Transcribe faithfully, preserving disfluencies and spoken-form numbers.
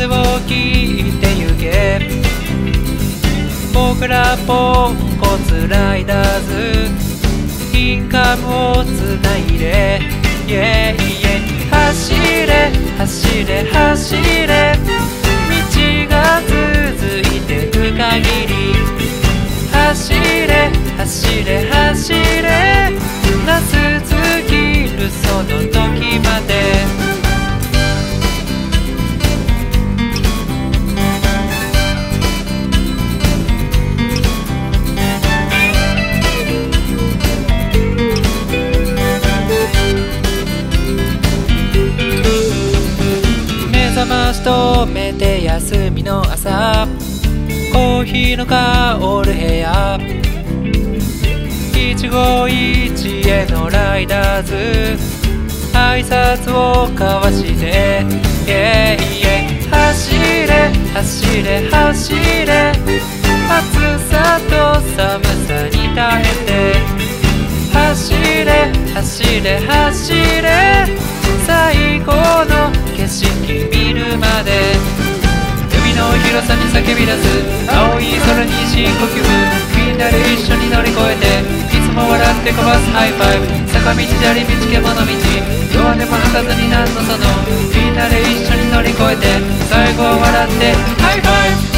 風を切ってゆけ僕らポンコツライダーズインカムをつないで、イェイイェイ走れ走れ走れ道が続いてく限り走れ走れ走れ夏尽きるその時まで止めて休みの朝コーヒーの香る部屋一期一会のライダーズ挨拶を交わしてイェイイェイ走れ走れ走れ暑さと寒さに耐えて走れ走れ走れ最高の景色見るまで海の広さに叫び出す青い空に深呼吸みんなで一緒に乗り越えていつも笑ってこばすハイファイブ坂道砂利道獣道弱音も吐かずに何のそのみんなで一緒に乗り越えて最後は笑ってハイファイブ